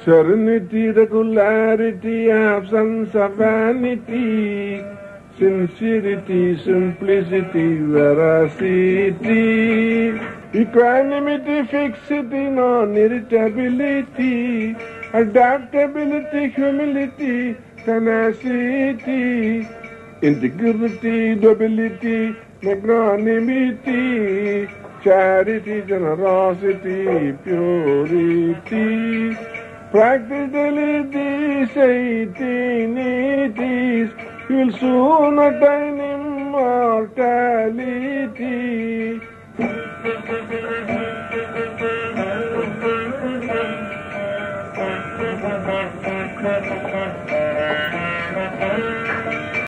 Serenity, regularity, absence of vanity, sincerity, simplicity, veracity, equanimity, fixity, non-irritability, adaptability, humility, tenacity, integrity, nobility, magnanimity, charity, generosity, purity, practically these 18 you'll soon attain immortality.